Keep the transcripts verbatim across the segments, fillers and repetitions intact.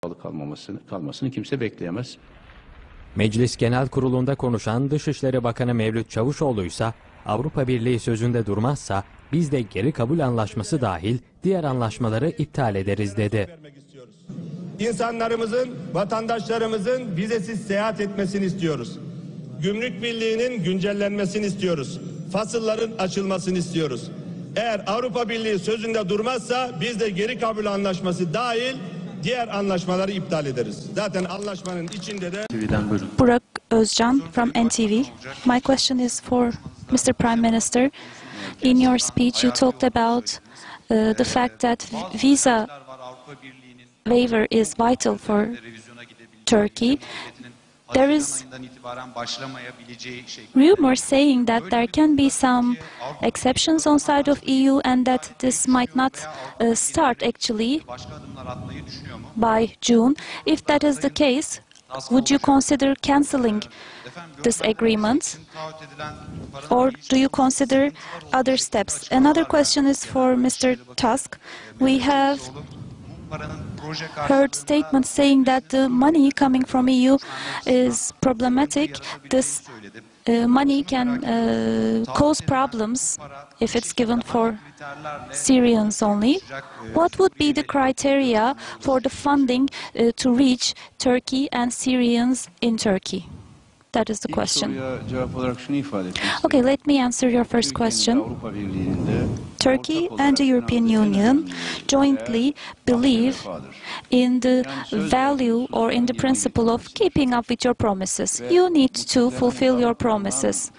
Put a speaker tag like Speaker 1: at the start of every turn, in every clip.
Speaker 1: kalmamasını, kalmasını kimse bekleyemez.
Speaker 2: Meclis Genel Kurulu'nda konuşan Dışişleri Bakanı Mevlüt Çavuşoğlu ise Avrupa Birliği sözünde durmazsa biz de geri kabul anlaşması dahil diğer anlaşmaları iptal ederiz dedi.
Speaker 3: İnsanlarımızın, vatandaşlarımızın vizesiz seyahat etmesini istiyoruz. Gümrük Birliği'nin güncellenmesini istiyoruz. Fasılların açılmasını istiyoruz. Eğer Avrupa Birliği sözünde durmazsa biz de geri kabul anlaşması dahil diğer anlaşmaları iptal ederiz. Zaten anlaşmanın içinde de...
Speaker 4: Burak Özcan from N T V. My question is for Mister Prime Minister. In your speech you talked about uh, the fact that visa waiver is vital for Turkey. There is rumors saying that there can be some exceptions on side of E U and that this might not uh, start actually by June. If that is the case, would you consider cancelling this agreement, or do you consider other steps? Another question is for Mister Tusk. We have heard statements saying that the money coming from E U is problematic. This uh, money can uh, cause problems if it's given for Syrians only. What would be the criteria for the funding uh, to reach Turkey and Syrians in Turkey? That is the question. Okay, let me answer your first question. Turkey and the European Union jointly believe in the value or in the principle of keeping up with your promises. You need to fulfill your promises.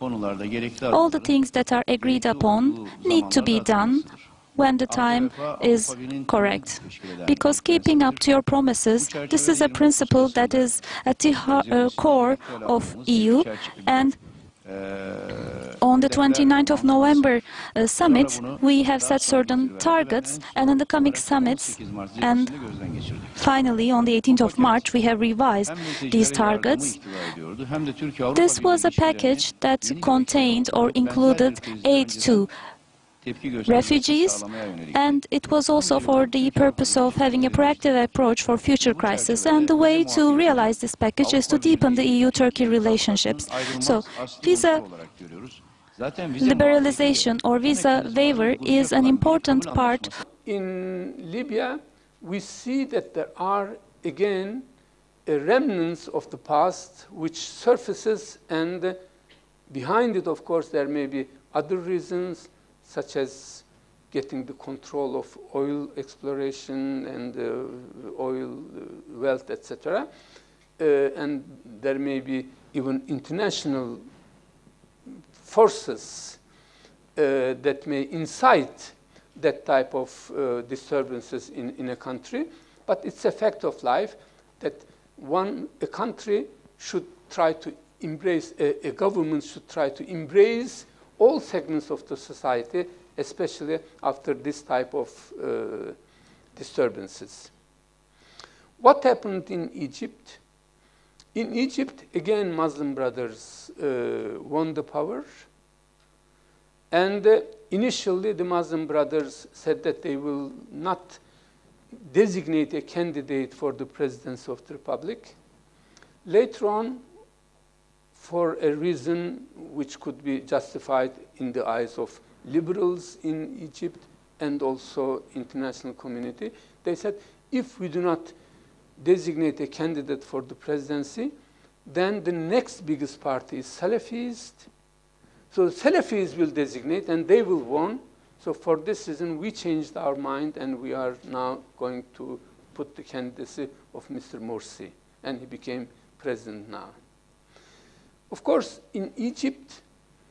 Speaker 4: All the things that are agreed upon need to be done when the time is correct. Because keeping up to your promises, this is a principle that is at the uh, core of E U, and on the twenty-ninth of November uh, summit, we have set certain targets, and in the coming summits, and finally on the eighteenth of March, we have revised these targets. This was a package that contained or included aid to refugees, and it was also for the purpose of having a proactive approach for future crises. And the way to realize this package is to deepen the E U-Turkey relationships. So, visa liberalization or visa waiver is an important part.
Speaker 5: In Libya, we see that there are, again, a remnants of the past which surfaces, and behind it, of course, there may be other reasons, such as getting the control of oil exploration and uh, oil wealth, et cetera. Uh, and there may be even international forces uh, that may incite that type of uh, disturbances in, in a country. But it's a fact of life that one, a country should try to embrace, a, a government should try to embrace all segments of the society, especially after this type of uh, disturbances. What happened in Egypt? In Egypt, again, Muslim Brothers uh, won the power. And uh, initially, the Muslim Brothers said that they will not designate a candidate for the presidency of the Republic. Later on, for a reason which could be justified in the eyes of liberals in Egypt and also international community, they said, if we do not designate a candidate for the presidency, then the next biggest party is Salafist. So the Salafis will designate and they will win. So for this reason, we changed our mind and we are now going to put the candidacy of Mister Morsi. And he became president now. Of course, in Egypt,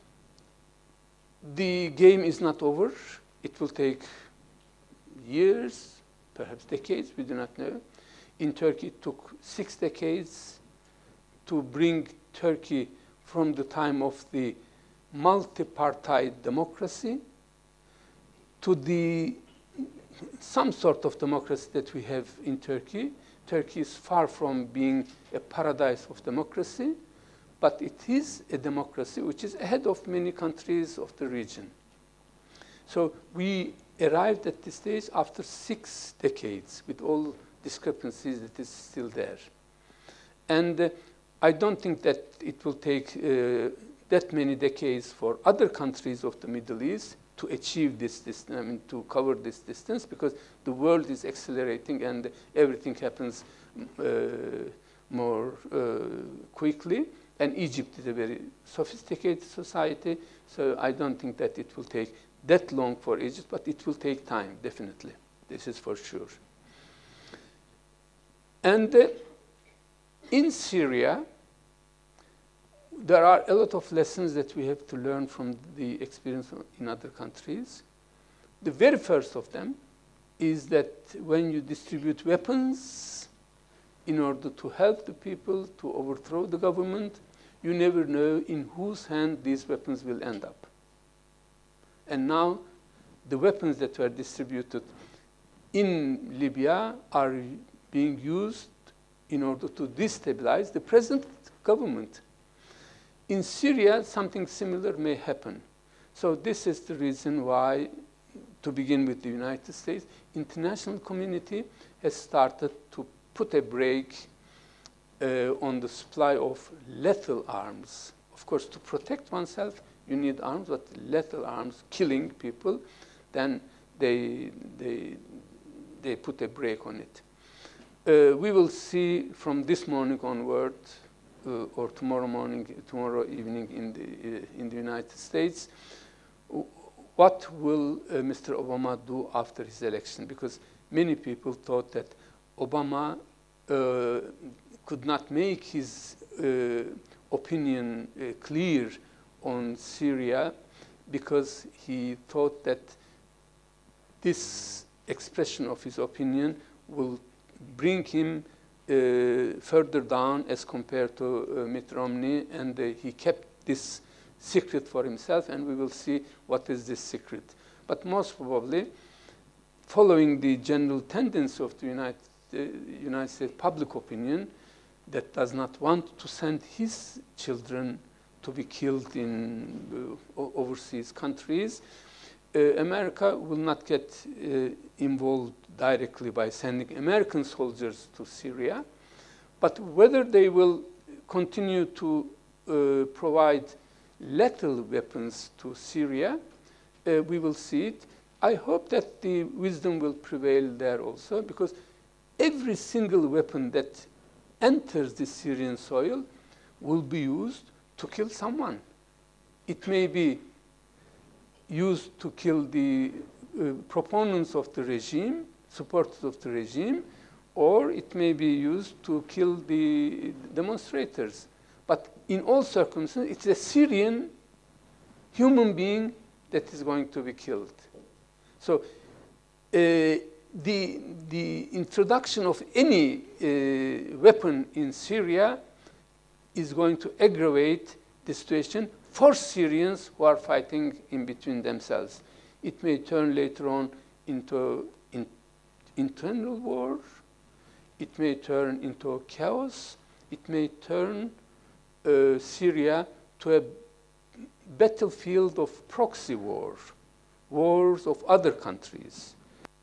Speaker 5: the game is not over. It will take years, perhaps decades, we do not know. In Turkey, it took six decades to bring Turkey from the time of the multi-party democracy to the some sort of democracy that we have in Turkey. Turkey is far from being a paradise of democracy, but it is a democracy which is ahead of many countries of the region. So we arrived at this stage after six decades with all discrepancies that is still there. And uh, I don't think that it will take uh, that many decades for other countries of the Middle East to achieve this distance, I mean, to cover this distance, because the world is accelerating and everything happens uh, more uh, quickly. And Egypt is a very sophisticated society, so I don't think that it will take that long for Egypt, but it will take time, definitely. This is for sure. And uh, in Syria, there are a lot of lessons that we have to learn from the experience in other countries. The very first of them is that when you distribute weapons in order to help the people to overthrow the government, you never know in whose hand these weapons will end up. And now the weapons that were distributed in Libya are being used in order to destabilize the present government. In Syria, something similar may happen. So this is the reason why, to begin with the United States, international community has started to put a brake uh, on the supply of lethal arms. Of course, to protect oneself, you need arms, but lethal arms, killing people, then they, they, they put a brake on it. Uh, we will see from this morning onward, uh, or tomorrow morning, tomorrow evening in the, uh, in the United States, what will uh, Mister Obama do after his election? Because many people thought that Obama uh, could not make his uh, opinion uh, clear on Syria because he thought that this expression of his opinion will bring him uh, further down as compared to uh, Mitt Romney, and uh, he kept this secret for himself, and we will see what is this secret. But most probably, following the general tendency of the United, uh, United States public opinion that does not want to send his children to be killed in uh, overseas countries, uh, America will not get uh, involved directly by sending American soldiers to Syria, but whether they will continue to uh, provide lethal weapons to Syria, uh, we will see it. I hope that the wisdom will prevail there also, because every single weapon that enters the Syrian soil will be used to kill someone. It may be used to kill the uh, proponents of the regime, supporters of the regime, or it may be used to kill the demonstrators. But in all circumstances, it's a Syrian human being that is going to be killed. So uh, the, the introduction of any uh, weapon in Syria is going to aggravate the situation for Syrians who are fighting in between themselves. It may turn later on into in, internal war. It may turn into chaos. It may turn uh, Syria to a battlefield of proxy war, wars of other countries.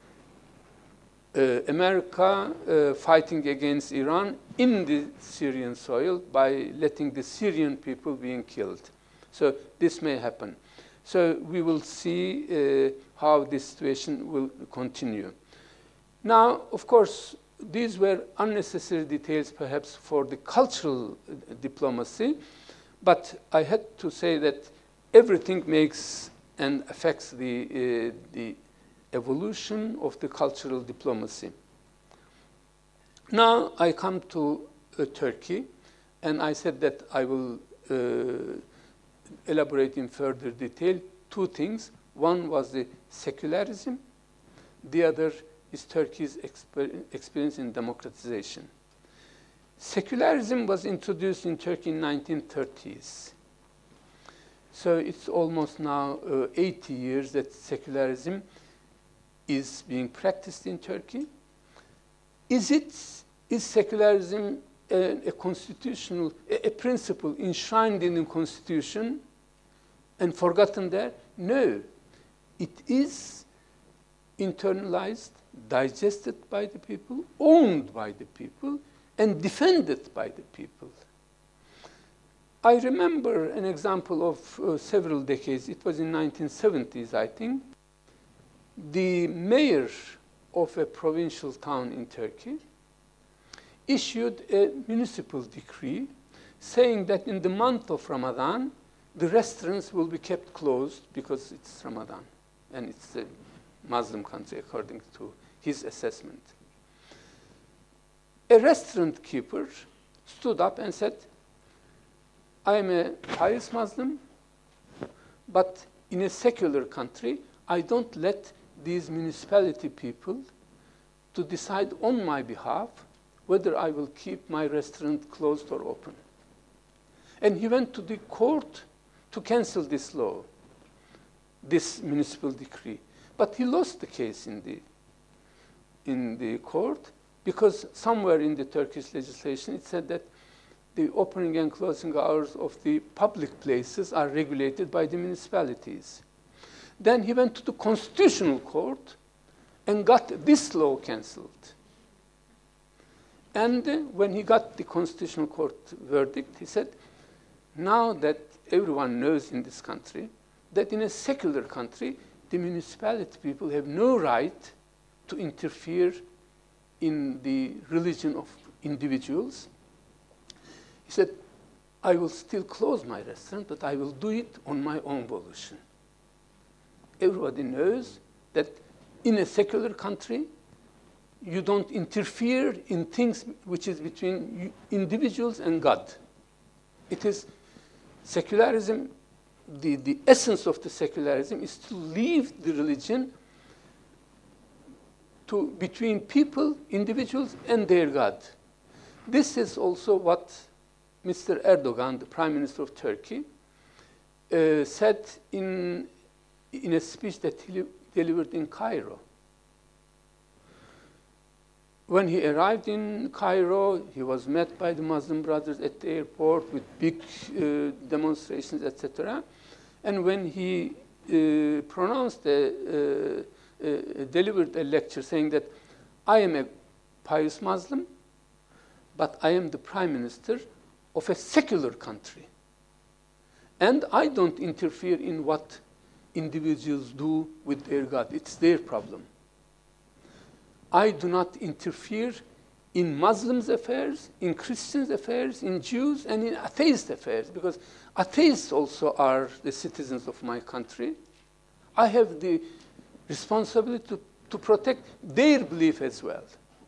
Speaker 5: Uh, America uh, fighting against Iran in the Syrian soil by letting the Syrian people being killed. So this may happen. So we will see uh, how this situation will continue. Now, of course, these were unnecessary details perhaps for the cultural diplomacy, but I had to say that everything makes and affects the, uh, the evolution of the cultural diplomacy. Now I come to uh, Turkey, and I said that I will uh, elaborate in further detail two things. One was the secularism, the other is Turkey's exper experience in democratization. Secularism was introduced in Turkey in the nineteen thirties. So it's almost now uh, eighty years that secularism is being practiced in Turkey. Is it, is secularism a, a constitutional, a, a principle enshrined in the constitution and forgotten there? No, it is internalized digested by the people, owned by the people, and defended by the people. I remember an example of uh, several decades. It was in nineteen seventies, I think. The mayor of a provincial town in Turkey issued a municipal decree saying that in the month of Ramadan, the restaurants will be kept closed because it's Ramadan, and it's a Muslim country according to his assessment. A restaurant keeper stood up and said, I am a pious Muslim, but in a secular country, I don't let these municipality people to decide on my behalf whether I will keep my restaurant closed or open. And he went to the court to cancel this law, this municipal decree. But he lost the case in the, in the court because somewhere in the Turkish legislation it said that the opening and closing hours of the public places are regulated by the municipalities. Then he went to the Constitutional Court and got this law cancelled. And uh, when he got the Constitutional Court verdict, he said, now that everyone knows in this country that in a secular country, the municipality people have no right to interfere in the religion of individuals. He said, I will still close my restaurant, but I will do it on my own volition. Everybody knows that in a secular country, you don't interfere in things which is between individuals and God. It is secularism, the, the essence of the secularism is to leave the religion to, between people, individuals, and their God. This is also what Mister Erdogan, the Prime Minister of Turkey, uh, said in, in a speech that he delivered in Cairo. When he arrived in Cairo, he was met by the Muslim Brothers at the airport with big uh, demonstrations, et cetera. And when he uh, pronounced, a, uh, uh, delivered a lecture saying that I am a pious Muslim, but I am the Prime Minister of a secular country. And I don't interfere in what individuals do with their God. It's their problem. I do not interfere in Muslims' affairs, in Christians' affairs, in Jews, and in atheist affairs, because atheists also are the citizens of my country. I have the responsibility to, to protect their belief as well.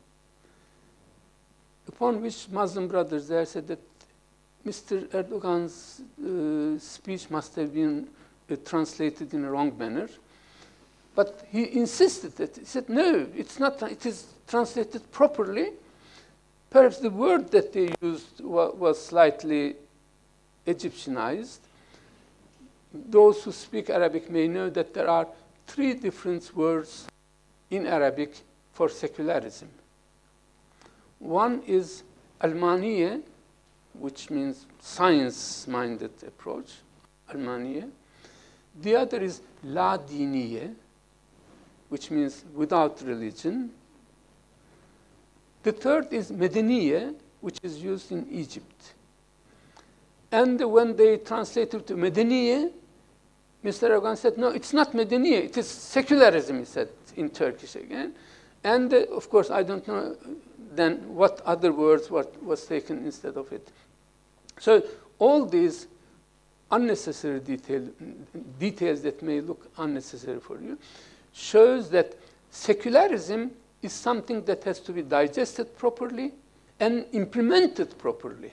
Speaker 5: Upon which Muslim brothers there said that Mister Erdogan's uh, speech must have been uh, translated in a wrong manner. But he insisted that, he said, no, it's not, it is translated properly. Perhaps the word that they used wa was slightly Egyptianized. Those who speak Arabic may know that there are three different words in Arabic for secularism. One is Almaniye, which means science-minded approach, Almaniye. The other is La Diniye, which means without religion. The third is Medeniye, which is used in Egypt. And when they translated to Medeniye, Mister Erdogan said, no, it's not Medeniye, it is secularism, he said in Turkish again. And uh, of course, I don't know then what other words were, was taken instead of it. So all these unnecessary detail, details that may look unnecessary for you shows that secularism is something that has to be digested properly and implemented properly.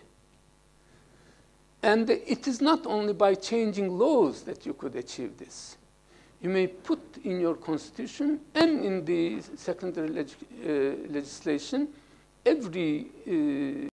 Speaker 5: And it is not only by changing laws that you could achieve this. You may put in your constitution and in the secondary leg uh, legislation every uh,